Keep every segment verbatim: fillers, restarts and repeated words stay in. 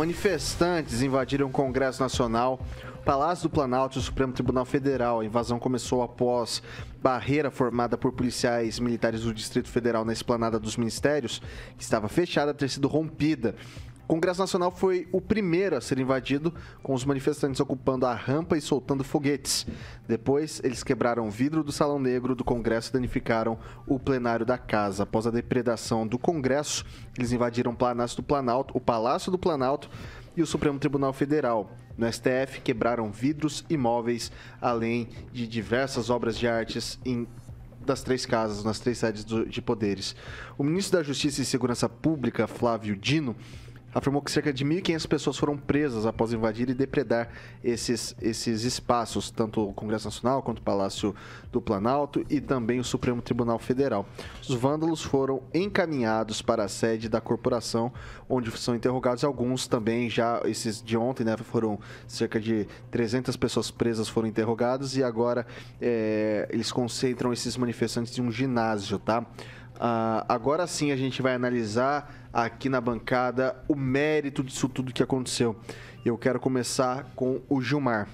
Manifestantes invadiram o Congresso Nacional, Palácio do Planalto e o Supremo Tribunal Federal. A invasão começou após barreira formada por policiais militares do Distrito Federal na esplanada dos ministérios, que estava fechada, ter sido rompida. O Congresso Nacional foi o primeiro a ser invadido, com os manifestantes ocupando a rampa e soltando foguetes. Depois, eles quebraram o vidro do Salão Negro do Congresso e danificaram o plenário da casa. Após a depredação do Congresso, eles invadiram o Palácio do Planalto, o Palácio do Planalto e o Supremo Tribunal Federal. No S T F, quebraram vidros e móveis, além de diversas obras de artes em das três casas, nas três sedes do, de poderes. O ministro da Justiça e Segurança Pública, Flávio Dino, afirmou que cerca de mil e quinhentas pessoas foram presas após invadir e depredar esses, esses espaços, tanto o Congresso Nacional quanto o Palácio do Planalto e também o Supremo Tribunal Federal. Os vândalos foram encaminhados para a sede da corporação, onde são interrogados alguns também, já esses de ontem, né, foram cerca de trezentas pessoas presas foram interrogadas e agora é, eles concentram esses manifestantes em um ginásio, tá? Uh, agora sim a gente vai analisar aqui na bancada o mérito disso tudo que aconteceu. Eu quero começar com o Gilmar.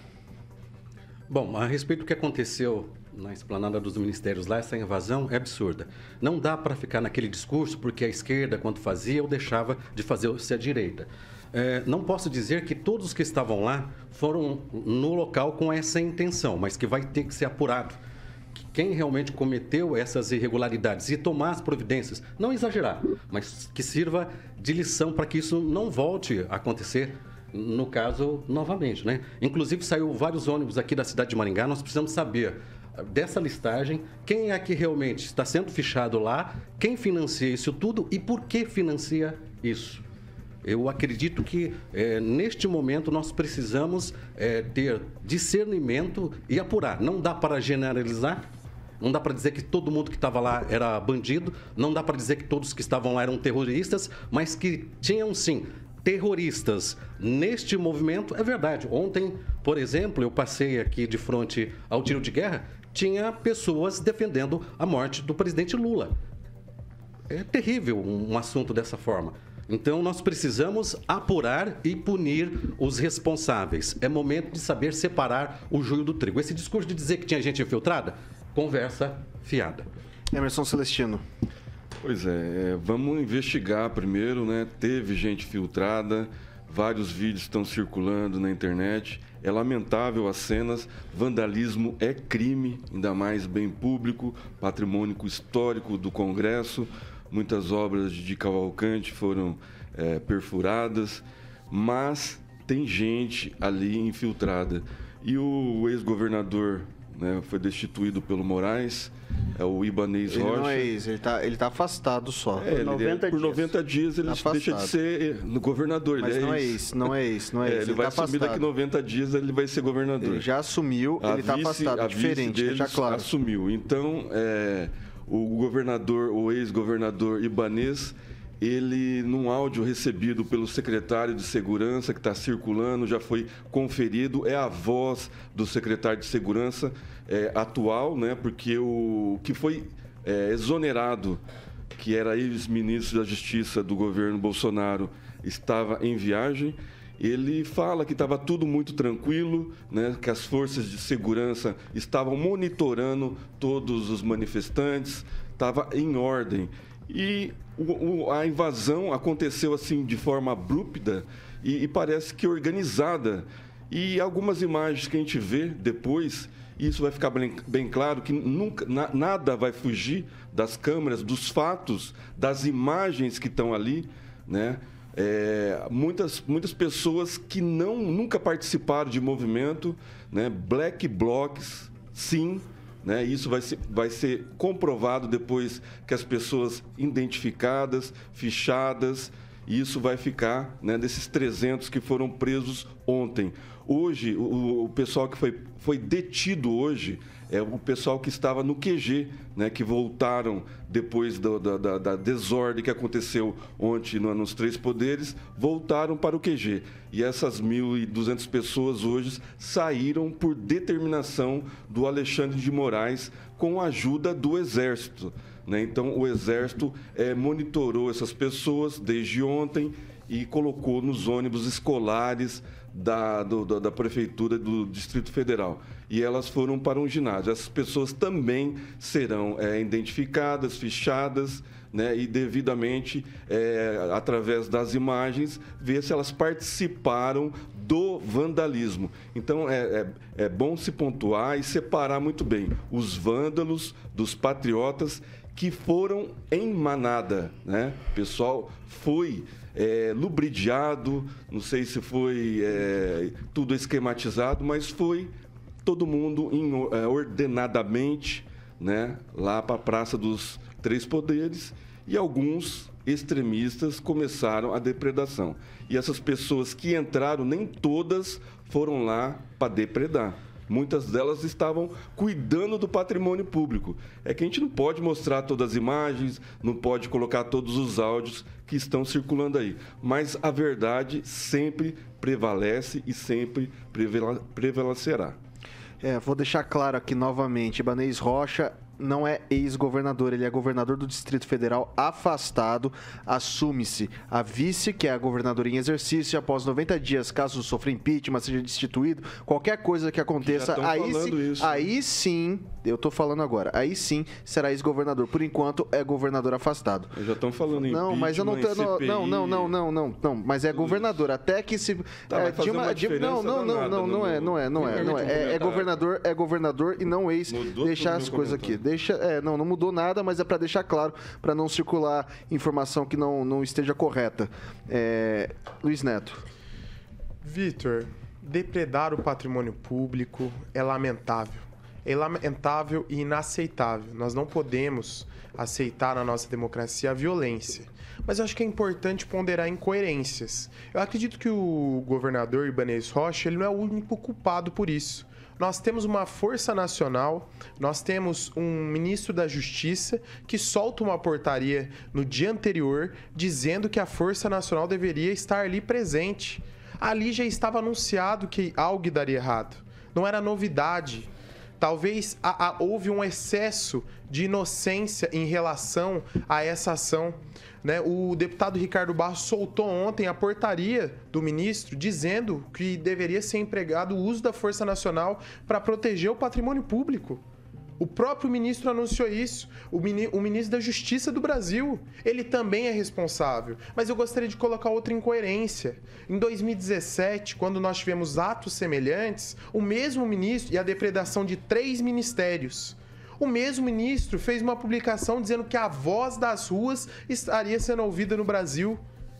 Bom, a respeito do que aconteceu na esplanada dos ministérios lá, essa invasão é absurda. Não dá para ficar naquele discurso porque a esquerda, quando fazia, ou deixava de fazer-se a direita. É, não posso dizer que todos os que estavam lá foram no local com essa intenção, mas que vai ter que ser apurado. Quem realmente cometeu essas irregularidades e tomar as providências, não exagerar, mas que sirva de lição para que isso não volte a acontecer, no caso, novamente, né? Inclusive, saiu vários ônibus aqui da cidade de Maringá, nós precisamos saber dessa listagem, quem é que realmente está sendo fichado lá, quem financia isso tudo e por que financia isso. Eu acredito que, é, neste momento, nós precisamos é, ter discernimento e apurar. Não dá para generalizar, não dá para dizer que todo mundo que estava lá era bandido, não dá para dizer que todos que estavam lá eram terroristas, mas que tinham, sim, terroristas neste movimento. É verdade. Ontem, por exemplo, eu passei aqui de frente ao tiro de guerra, tinha pessoas defendendo a morte do presidente Lula. É terrível um assunto dessa forma. Então, nós precisamos apurar e punir os responsáveis. É momento de saber separar o joio do trigo. Esse discurso de dizer que tinha gente infiltrada, conversa fiada. Emerson Celestino. Pois é, vamos investigar primeiro, né? Teve gente filtrada, vários vídeos estão circulando na internet. É lamentável as cenas, vandalismo é crime, ainda mais bem público, patrimônio histórico do Congresso. Muitas obras de Cavalcante foram é, perfuradas, mas tem gente ali infiltrada. E o ex-governador, né, foi destituído pelo Moraes, é o Ibanez ele Rocha. Não é ex, ele está ele tá afastado só. É, por noventa ele, por noventa dias ele tá deixa de ser no governador. Mas ele não é ex, não é ex, não é ex. É, ele, ele vai tá assumir daqui noventa dias, ele vai ser governador. Ele já assumiu, a ele está afastado, a diferente, vice já claro. Assumiu, então... É, o governador, o ex-governador Ibanez, ele, num áudio recebido pelo secretário de Segurança, que está circulando, já foi conferido, é a voz do secretário de Segurança é, atual, né, porque o que foi é, exonerado, que era ex-ministro da Justiça do governo Bolsonaro, estava em viagem. Ele fala que estava tudo muito tranquilo, né, que as forças de segurança estavam monitorando todos os manifestantes, estava em ordem. E o, o, a invasão aconteceu assim de forma abrupta e, e parece que organizada. E algumas imagens que a gente vê depois, isso vai ficar bem, bem claro, que nunca, na, nada vai fugir das câmeras, dos fatos, das imagens que estão ali, né? É, muitas, muitas pessoas que não, nunca participaram de movimento, né? Black blocs, sim, né? Isso vai ser, vai ser comprovado depois que as pessoas identificadas, fichadas, e isso vai ficar, né, desses trezentos que foram presos ontem. Hoje, o, o pessoal que foi, foi detido hoje é o pessoal que estava no Q G, né, que voltaram depois do, da, da, da desordem que aconteceu ontem no, nos Três Poderes, voltaram para o Q G. E essas mil e duzentas pessoas hoje saíram por determinação do Alexandre de Moraes com a ajuda do Exército, né? Então, o Exército é, monitorou essas pessoas desde ontem e colocou nos ônibus escolares da, do, da, da Prefeitura do Distrito Federal. E elas foram para um ginásio. Essas pessoas também serão é, identificadas, fichadas, né, e devidamente, é, através das imagens, ver se elas participaram do vandalismo. Então, é, é, é bom se pontuar e separar muito bem os vândalos dos patriotas que foram em manada, né? O pessoal foi é, lubridiado, não sei se foi é, tudo esquematizado, mas foi todo mundo em, é, ordenadamente, né, lá para a Praça dos Três Poderes, e alguns extremistas começaram a depredação. E essas pessoas que entraram, nem todas foram lá para depredar. Muitas delas estavam cuidando do patrimônio público. É que a gente não pode mostrar todas as imagens, não pode colocar todos os áudios que estão circulando aí. Mas a verdade sempre prevalece e sempre prevalecerá. É, vou deixar claro aqui novamente, Ibanez Rocha não é ex-governador, ele é governador do Distrito Federal afastado, assume-se a vice, que é a governadora em exercício, e após noventa dias, caso sofra impeachment, seja destituído, qualquer coisa que aconteça, que aí, sim, isso, aí né? sim, eu tô falando agora, aí sim será ex-governador. Por enquanto, é governador afastado. Eu já estão falando em Não, mas eu não tô, não, não, não, não, não, não, não, mas é governador, até que se... Tá, é, de uma, de, não, não, não, não, não é, não é, não é, não é, é, é governador, é governador e não ex, Mudou deixar as coisas aqui. Deixa, é, não, não mudou nada, mas é para deixar claro, para não circular informação que não, não esteja correta. É, Luiz Neto. Vitor, depredar o patrimônio público é lamentável. É lamentável e inaceitável. Nós não podemos aceitar na nossa democracia a violência. Mas eu acho que é importante ponderar incoerências. Eu acredito que o governador Ibanez Rocha ele não é o único culpado por isso. Nós temos uma força nacional, nós temos um ministro da Justiça que solta uma portaria no dia anterior dizendo que a Força Nacional deveria estar ali presente. Ali já estava anunciado que algo daria errado. Não era novidade. Talvez a, a, houve um excesso de inocência em relação a essa ação. Né? O deputado Ricardo Barros soltou ontem a portaria do ministro dizendo que deveria ser empregado o uso da Força Nacional para proteger o patrimônio público. O próprio ministro anunciou isso, o, mini, o ministro da Justiça do Brasil. Ele também é responsável. Mas eu gostaria de colocar outra incoerência. Em dois mil e dezessete, quando nós tivemos atos semelhantes, o mesmo ministro e a depredação de três ministérios. O mesmo ministro fez uma publicação dizendo que a voz das ruas estaria sendo ouvida no Brasil.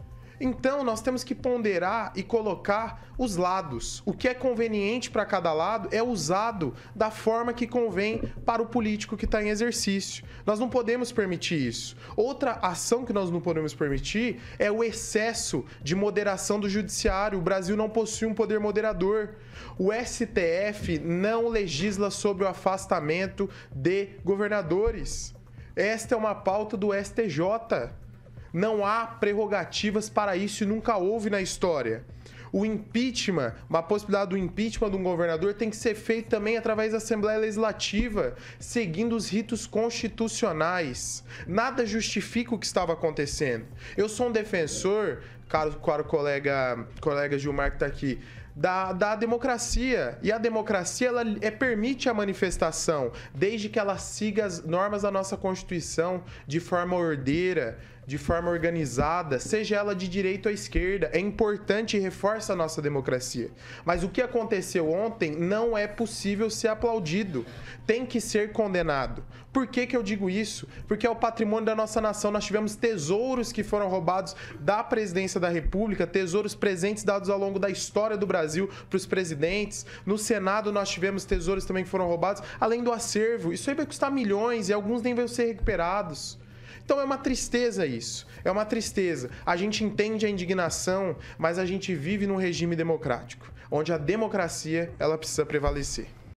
Então, nós temos que ponderar e colocar os lados. O que é conveniente para cada lado é usado da forma que convém para o político que está em exercício. Nós não podemos permitir isso. Outra ação que nós não podemos permitir é o excesso de moderação do judiciário. O Brasil não possui um poder moderador. O S T F não legisla sobre o afastamento de governadores. Esta é uma pauta do S T J. Não há prerrogativas para isso e nunca houve na história. O impeachment, uma possibilidade do impeachment de um governador tem que ser feito também através da Assembleia Legislativa, seguindo os ritos constitucionais. Nada justifica o que estava acontecendo. Eu sou um defensor, caro, caro colega, colega Gilmar que está aqui, Da, da democracia. E a democracia ela é, permite a manifestação, desde que ela siga as normas da nossa Constituição de forma ordeira, de forma organizada, seja ela de direita ou esquerda. É importante e reforça a nossa democracia. Mas o que aconteceu ontem não é possível ser aplaudido. Tem que ser condenado. Por que que eu digo isso? Porque é o patrimônio da nossa nação. Nós tivemos tesouros que foram roubados da presidência da República, tesouros presentes dados ao longo da história do Brasil para os presidentes. No Senado nós tivemos tesouros também que foram roubados, além do acervo. Isso aí vai custar milhões e alguns nem vão ser recuperados. Então é uma tristeza isso, é uma tristeza. A gente entende a indignação, mas a gente vive num regime democrático, onde a democracia ela precisa prevalecer.